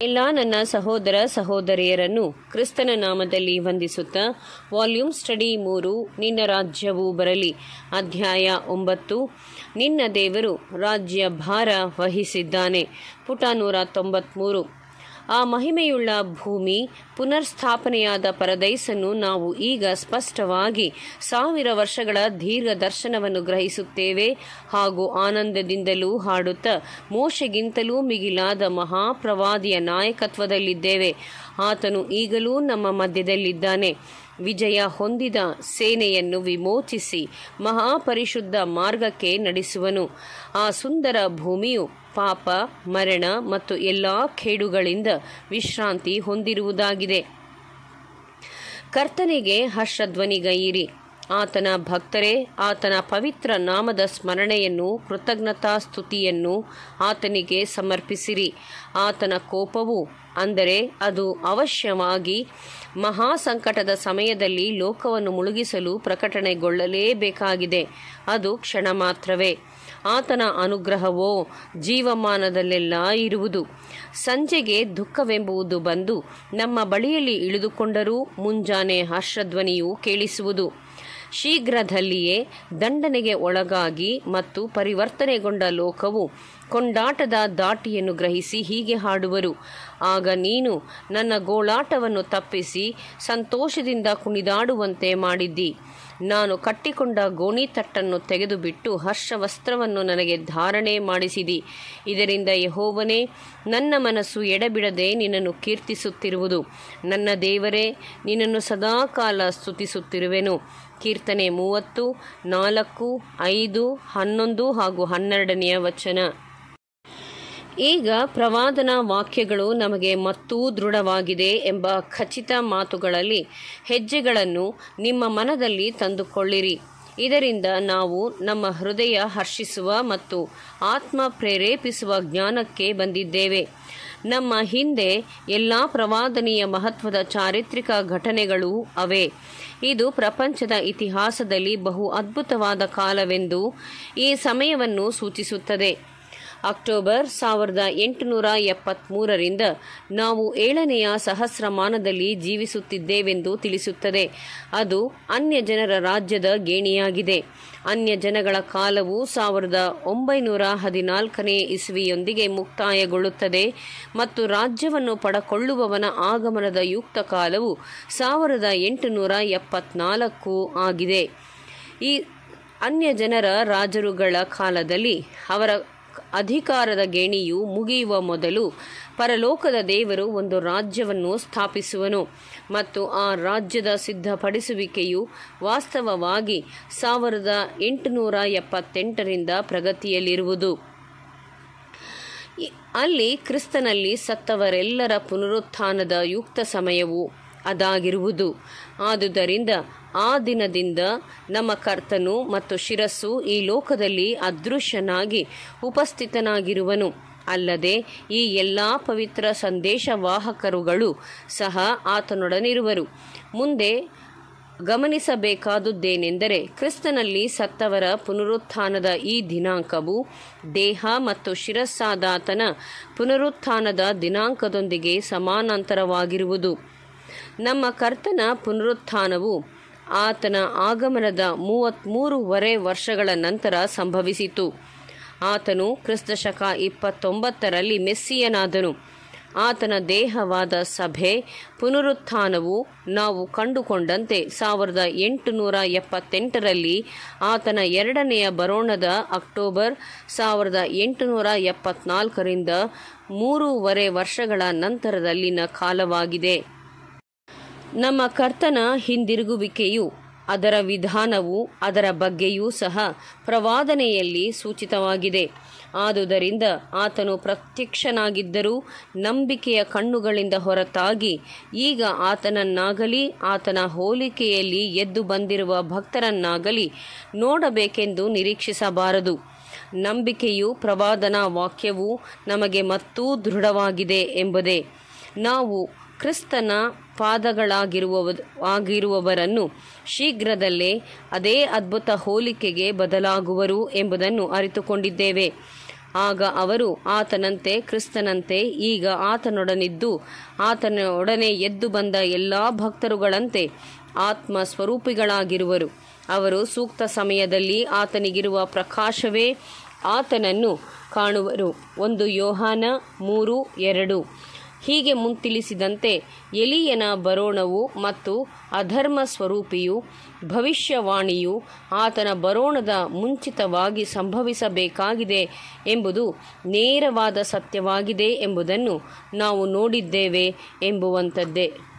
ಎಲ್ಲ ನನ್ನ ಸಹೋದರ ಸಹೋದರಿಯರನ್ನು ಕ್ರಿಸ್ತನ ನಾಮದಲ್ಲಿ ವಂದಿಸುತ್ತಾ ವಾಲ್ಯೂಮ್ ಸ್ಟಡಿ 3 ನಿನ್ನ ರಾಜ್ಯವು ಬರಲಿ ಅಧ್ಯಾಯ 9 ನಿನ್ನ ದೇವರು ರಾಜ್ಯ ಭಾರ ವಹಿಸಿದ್ದಾನೆ ಪುಟ 193. ಆ ಮಹಿಮೆಯುಳ್ಳ ಭೂಮಿ ಪುನರ್ಸ್ಥಾಪನೆಯಾದ ಪರದೈಸನ್ನು ನಾವು ಈಗ ಸ್ಪಷ್ಟವಾಗಿ 1000 ವರ್ಷಗಳ ದೀರ್ಘ ದರ್ಶನವನ್ನು ಗ್ರಹಿಸುತ್ತೇವೆ ಹಾಗೂ ಆನಂದದಿಂದಲೂ ಹಾಡುತ್ತಾ ಮೋಶೆಗಿಂತಲೂ ಮಿಗಿಲಾದ ಮಹಾಪ್ರವಾದಿಯ ನಾಯಕತ್ವದಲ್ಲಿದ್ದೇವೆ. ಆತನು ಈಗಲೂ ನಮ್ಮ ಮಧ್ಯದಲ್ಲಿದ್ದಾನೆ. ವಿಜಯ ಹೊಂದಿದ ಸೇನೆಯನ್ನು ವಿಮೋಚಿಸಿ ಮಹಾಪರಿಶುದ್ಧ ಮಾರ್ಗಕ್ಕೆ ನಡೆಸುವನು. ಆ ಸುಂದರ ಭೂಮಿಯು ಪಾಪ, ಮರಣ ಮತ್ತು ಎಲ್ಲ ಕೇಡುಗಳಿಂದ ವಿಶ್ರಾಂತಿ ಹೊಂದಿರುವುದಾಗಿದೆ. ಕರ್ತನಿಗೆ ಹರ್ಷಧ್ವನಿಗೈಯಿರಿ. ಆತನ ಭಕ್ತರೇ, ಆತನ ಪವಿತ್ರ ನಾಮದ ಸ್ಮರಣೆಯನ್ನು, ಕೃತಜ್ಞತಾ ಸ್ತುತಿಯನ್ನು ಆತನಿಗೆ ಸಮರ್ಪಿಸಿರಿ. ಆತನ ಕೋಪವು, ಅಂದರೆ ಅದು ಅವಶ್ಯವಾಗಿ ಮಹಾ ಸಂಕಟದ ಸಮಯದಲ್ಲಿ ಲೋಕವನ್ನು ಮುಳುಗಿಸಲು ಪ್ರಕಟಣೆಗೊಳ್ಳಲೇಬೇಕಾಗಿದೆ. ಅದು ಕ್ಷಣ ಮಾತ್ರವೇ. ಆತನ ಅನುಗ್ರಹವೋ ಜೀವಮಾನದಲ್ಲೆಲ್ಲ ಇರುವುದು. ಸಂಜೆಗೆ ದುಃಖವೆಂಬುದು ಬಂದು ನಮ್ಮ ಬಳಿಯಲ್ಲಿ ಇಳಿದುಕೊಂಡರೂ ಮುಂಜಾನೆ ಹರ್ಷಧ್ವನಿಯು ಕೇಳಿಸುವುದು. ಶೀಘ್ರದಲ್ಲಿಯೇ ದಂಡನೆಗೆ ಒಳಗಾಗಿ ಮತ್ತು ಪರಿವರ್ತನೆಗೊಂಡ ಲೋಕವು ಕೊಂಡಾಟದ ದಾಟಿಯನ್ನು ಗ್ರಹಿಸಿ ಹೀಗೆ ಹಾಡುವರು. ಆಗ ನೀನು ನನ್ನ ಗೋಳಾಟವನ್ನು ತಪ್ಪಿಸಿ ಸಂತೋಷದಿಂದ ಕುಣಿದಾಡುವಂತೆ ಮಾಡಿದ್ದಿ. ನಾನು ಕಟ್ಟಿಕೊಂಡ ಗೋಣಿತಟ್ಟನ್ನು ತೆಗೆದುಬಿಟ್ಟು ಹರ್ಷವಸ್ತ್ರವನ್ನು ನನಗೆ ಧಾರಣೆ ಮಾಡಿಸಿದಿ. ಇದರಿಂದ ಯೆಹೋವನೇ, ನನ್ನ ಮನಸ್ಸು ಎಡೆಬಿಡದೆ ನಿನ್ನನ್ನು ಕೀರ್ತಿಸುತ್ತಿರುವುದು. ನನ್ನ ದೇವರೇ, ನಿನ್ನನ್ನು ಸದಾಕಾಲ ಸ್ತುತಿಸುತ್ತಿರುವೆನು. ಕೀರ್ತನೆ 30, 4, 5, 11 ಹಾಗೂ 12ನೇ ವಚನ. ಈಗ ಪ್ರವಾದನಾ ವಾಕ್ಯಗಳು ನಮಗೆ ಮತ್ತೂ ದೃಢವಾಗಿದೆ ಎಂಬ ಖಚಿತ ಮಾತುಗಳಲ್ಲಿ ಹೆಜ್ಜೆಗಳನ್ನು ನಿಮ್ಮ ಮನದಲ್ಲಿ ತಂದುಕೊಳ್ಳಿರಿ. ಇದರಿಂದ ನಾವು ನಮ್ಮ ಹೃದಯ ಹರ್ಷಿಸುವ ಮತ್ತು ಆತ್ಮ ಪ್ರೇರೇಪಿಸುವ ಜ್ಞಾನಕ್ಕೆ ಬಂದಿದ್ದೇವೆ. ನಮ್ಮ ಹಿಂದೆ ಎಲ್ಲ ಪ್ರವಾದನೀಯ ಮಹತ್ವದ ಚಾರಿತ್ರಿಕ ಘಟನೆಗಳೂ ಅವೇ. ಇದು ಪ್ರಪಂಚದ ಇತಿಹಾಸದಲ್ಲಿ ಬಹು ಅದ್ಭುತವಾದ ಕಾಲವೆಂದು ಈ ಸಮಯವನ್ನು ಸೂಚಿಸುತ್ತದೆ. ಅಕ್ಟೋಬರ್ 1873ರಿಂದ ನಾವು 7ನೆಯ ಸಹಸ್ರಮಾನದಲ್ಲಿ ಜೀವಿಸುತ್ತಿದ್ದೇವೆಂದು ತಿಳಿಸುತ್ತದೆ. ಅದು ಅನ್ಯ ಜನರ ರಾಜ್ಯದ ಗೇಣಿಯಾಗಿದೆ. ಅನ್ಯ ಜನಗಳ ಕಾಲವು 1914ನೇ ಇಸವಿಯೊಂದಿಗೆ ಮುಕ್ತಾಯಗೊಳ್ಳುತ್ತದೆ ಮತ್ತು ರಾಜ್ಯವನ್ನು ಪಡಕೊಳ್ಳುವವನ ಆಗಮನದ ಯುಕ್ತ ಕಾಲವು 1874 ಆಗಿದೆ. ಈ ಅನ್ಯ ಜನರ ರಾಜರುಗಳ ಕಾಲದಲ್ಲಿ ಅವರ ಅಧಿಕಾರದ ಗೇಣಿಯು ಮುಗಿಯುವ ಮೊದಲು ಪರಲೋಕದ ದೇವರು ಒಂದು ರಾಜ್ಯವನ್ನು ಸ್ಥಾಪಿಸುವನು ಮತ್ತು ಆ ರಾಜ್ಯದ ಸಿದ್ಧಪಡಿಸುವಿಕೆಯು ವಾಸ್ತವವಾಗಿ 1878ರಿಂದ ಪ್ರಗತಿಯಲ್ಲಿರುವುದು. ಅಲ್ಲಿ ಕ್ರಿಸ್ತನಲ್ಲಿ ಸತ್ತವರೆಲ್ಲರ ಪುನರುತ್ಥಾನದ ಯುಕ್ತ ಸಮಯವು ಅದಾಗಿರುವುದು. ಆದುದರಿಂದ ಆ ದಿನದಿಂದ ನಮ್ಮ ಕರ್ತನು ಮತ್ತು ಶಿರಸ್ಸು ಈ ಲೋಕದಲ್ಲಿ ಅದೃಶ್ಯನಾಗಿ ಉಪಸ್ಥಿತನಾಗಿರುವನು. ಅಲ್ಲದೆ ಈ ಎಲ್ಲ ಪವಿತ್ರ ಸಂದೇಶವಾಹಕರುಗಳು ಸಹ ಆತನೊಡನಿರುವರು. ಮುಂದೆ ಗಮನಿಸಬೇಕಾದುದೇನೆಂದರೆ, ಕ್ರಿಸ್ತನಲ್ಲಿ ಸತ್ತವರ ಪುನರುತ್ಥಾನದ ಈ ದಿನಾಂಕವು ದೇಹ ಮತ್ತು ಶಿರಸ್ಸಾದಾತನ ಪುನರುತ್ಥಾನದ ದಿನಾಂಕದೊಂದಿಗೆ ಸಮಾನಾಂತರವಾಗಿರುವುದು. ನಮ್ಮ ಕರ್ತನ ಪುನರುತ್ಥಾನವು ಆತನ ಆಗಮನದ 33 ವರ್ಷಗಳ ನಂತರ ಸಂಭವಿಸಿತು. ಆತನು ಕ್ರಿಸ್ತಶಕ 29ರಲ್ಲಿ ಮೆಸ್ಸಿಯನಾದನು. ಆತನ ದೇಹವಾದ ಸಭೆ ಪುನರುತ್ಥಾನವು ನಾವು ಕಂಡುಕೊಂಡಂತೆ 1878ರಲ್ಲಿ ಆತನ 2ನೆಯ ಬರೋಣದ ಅಕ್ಟೋಬರ್ 1874ರಿಂದ 3 ವರ್ಷಗಳ ನಂತರದಲ್ಲಿನ ಕಾಲವಾಗಿದೆ. ನಮ್ಮ ಕರ್ತನ ಹಿಂದಿರುಗುವಿಕೆಯು, ಅದರ ವಿಧಾನವು, ಅದರ ಬಗ್ಗೆಯೂ ಸಹ ಪ್ರವಾದನೆಯಲ್ಲಿ ಸೂಚಿತವಾಗಿದೆ. ಆದುದರಿಂದ ಆತನು ಪ್ರತ್ಯಕ್ಷನಾಗಿದ್ದರೂ ನಂಬಿಕೆಯ ಕಣ್ಣುಗಳಿಂದ ಹೊರತಾಗಿ ಈಗ ಆತನನ್ನಾಗಲಿ ಆತನ ಹೋಲಿಕೆಯಲ್ಲಿ ಎದ್ದು ಬಂದಿರುವ ಭಕ್ತರನ್ನಾಗಲಿ ನೋಡಬೇಕೆಂದು ನಿರೀಕ್ಷಿಸಬಾರದು. ನಂಬಿಕೆಯು ಪ್ರವಾದನಾ ವಾಕ್ಯವು ನಮಗೆ ಮತ್ತೂ ದೃಢವಾಗಿದೆ ಎಂಬುದೇ. ನಾವು ಕ್ರಿಸ್ತನ ಪಾದಗಳಾಗಿರುವವರನ್ನು ಶೀಘ್ರದಲ್ಲೇ ಅದೇ ಅದ್ಭುತ ಹೋಲಿಕೆಗೆ ಬದಲಾಗುವರು ಎಂಬುದನ್ನು ಅರಿತುಕೊಂಡಿದ್ದೇವೆ. ಆಗ ಅವರು ಆತನಂತೆ ಕ್ರಿಸ್ತನಂತೆ ಈಗ ಆತನೊಡನಿದ್ದು ಆತನೊಡನೆ ಎದ್ದು ಬಂದ ಎಲ್ಲ ಭಕ್ತರುಗಳಂತೆ ಆತ್ಮ ಸ್ವರೂಪಿಗಳಾಗಿರುವರು. ಅವರು ಸೂಕ್ತ ಸಮಯದಲ್ಲಿ ಆತನಿಗಿರುವ ಪ್ರಕಾಶವೇ ಆತನನ್ನು ಕಾಣುವರು. 1 ಯೋಹಾನ 3:2. ಹೀಗೆ ಮುಂತಿಳಿಸಿದಂತೆ ಎಲೀಯನ ಬರೋಣವು ಮತ್ತು ಅಧರ್ಮ ಸ್ವರೂಪಿಯು ಭವಿಷ್ಯವಾಣಿಯು ಆತನ ಬರೋಣದ ಮುಂಚಿತವಾಗಿ ಸಂಭವಿಸಬೇಕಾಗಿದೆ ಎಂಬುದು ನೇರವಾದ ಸತ್ಯವಾಗಿದೆ ಎಂಬುದನ್ನು ನಾವು ನೋಡಿದ್ದೇವೆ ಎಂಬುವಂಥದ್ದೇ.